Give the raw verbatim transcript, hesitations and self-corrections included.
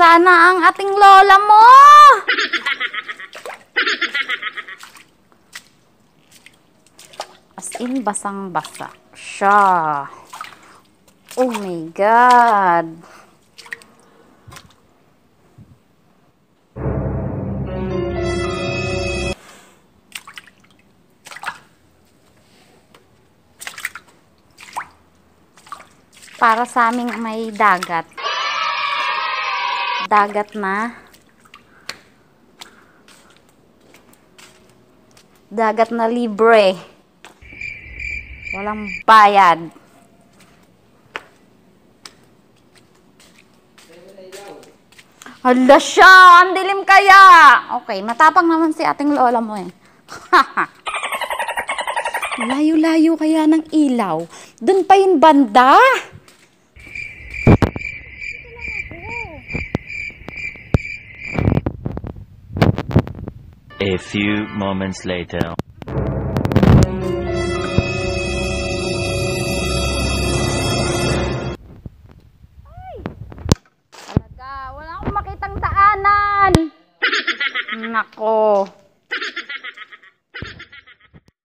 sana ang ating lola mo. As in, basang-basa siya. Oh my God. Para sa aming may dagat. Dagat na. Dagat na libre. Walang bayad. Hala siya! Ang dilim kaya! Okay, matapang naman si ating lola mo eh. Layo-layo kaya ng ilaw. Doon pa yung banda. A few moments later. Ay! Talaga, wala akong makitang daanan. Nako.